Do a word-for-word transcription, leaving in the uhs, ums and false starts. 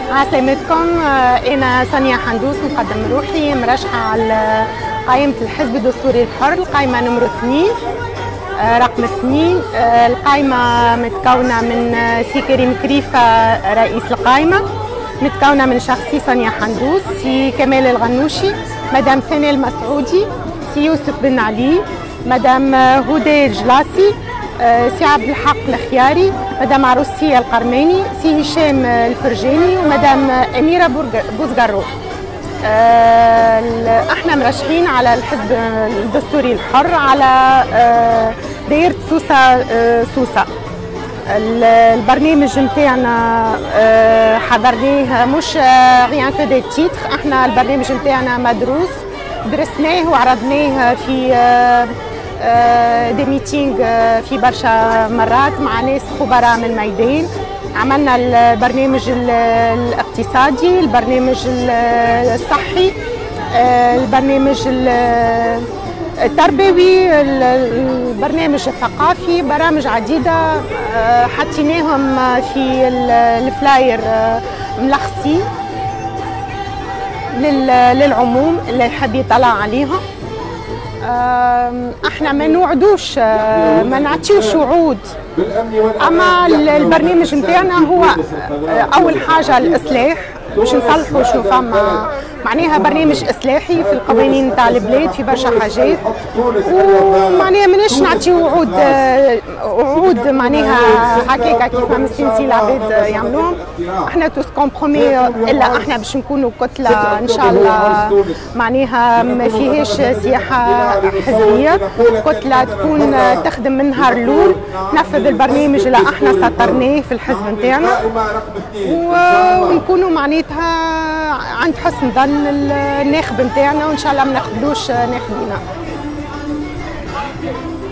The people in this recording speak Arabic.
عسلامتكم. أنا سانيا حندوس مقدم روحي مرشحة على قائمة الحزب الدستوري الحر، القائمة نمرو اثنين رقم اثنين. القائمة متكونة من سي كريم كريفة رئيس القائمة، متكونة من شخصي سانيا حندوس، سي كمال الغنوشي، مدام سناء المسعودي، سي يوسف بن علي، مدام هدى الجلاسي، سي عبد الحق الخياري، مدام عروسية القرماني، سي هشام الفرجاني، ومدام أميرة بوزقارو. احنا مرشحين على الحزب الدستوري الحر على دايرة سوسة سوسة. البرنامج نتاعنا حضرناه مش غيان كو دي تيتر، احنا البرنامج نتاعنا مدروس، درسناه وعرضناه في دي ميتينغ في برشا مرات مع ناس خبراء من الميدان. عملنا البرنامج الاقتصادي، البرنامج الصحي، البرنامج التربوي، البرنامج الثقافي، برامج عديدة حطيناهم في الفلاير ملخصين للعموم اللي يحب يطلع عليهم. احنا ما نوعدوش، ما نعطيوش وعود، اما البرنامج نتاعنا هو اول حاجه الاصلاح باش نصلحوا شنو فما، معناها برنامج اصلاحي في القوانين نتاع البلاد في برشا حاجات، ومعناها ماناش نعطيو وعود وعود معناها هكاكا كيف ما مستنسي العباد يعملوهم. احنا توس كومبرومي الا احنا باش نكونوا كتله ان شاء الله معناها ما فيهاش سياحه حزبيه، كتله تكون تخدم من نهار الاول، تنفذ البرنامج اللي احنا سطرناه في الحزب نتاعنا، ونكونوا معناتها عند حسن ظن الناخب نتاعنا، وان شاء الله ما ناخذلوش ناخبينا.